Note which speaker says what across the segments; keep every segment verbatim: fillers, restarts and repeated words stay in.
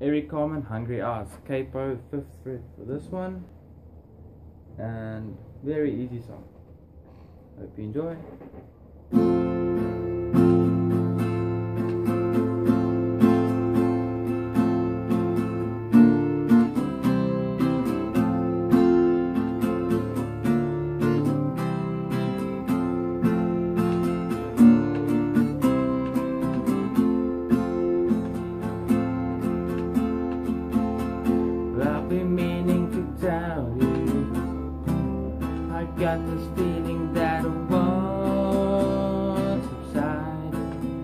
Speaker 1: Eric Carmen, Hungry Eyes, capo, fifth fret for this one, and very easy song. Hope you enjoy. I've been meaning to tell you, I got this feeling that I won't subside.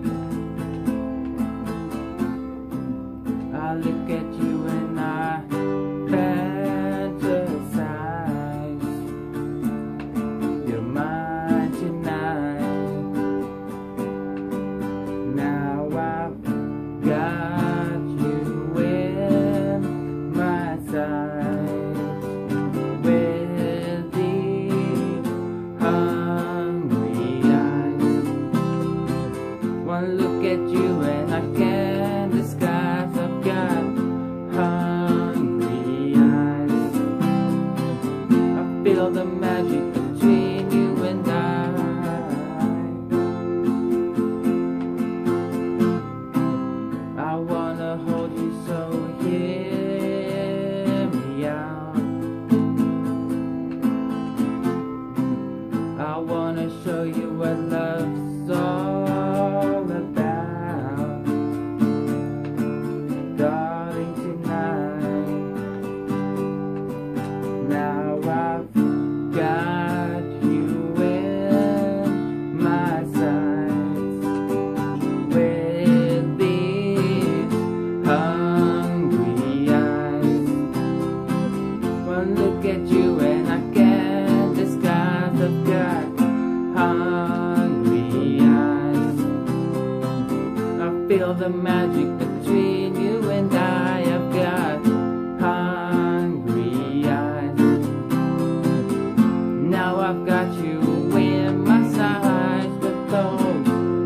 Speaker 1: I look at you and I fantasize. You're mine tonight. Now I've got you in my sight with these hungry eyes. One look at you and I can't disguise. I've got hungry eyes. I feel the magic between you and I. I wanna hold you, so hear me out. I wanna show you what love's all about, darling, tonight. Now I've got you in my sights with these hungry eyes. One look at you and I can't disguise. I've got hungry eyes. I feel the magic between you and I. I've got hungry eyes. Now I've got you in my sights with those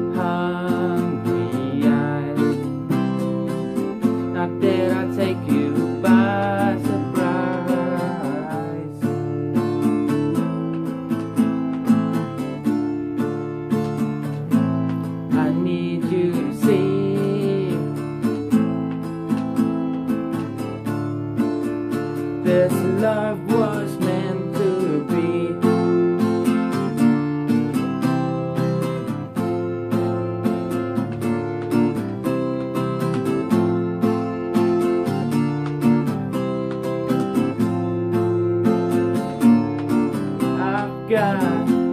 Speaker 1: hungry eyes. Now did I take you by surprise? I need you to see this love was meant to be. I've got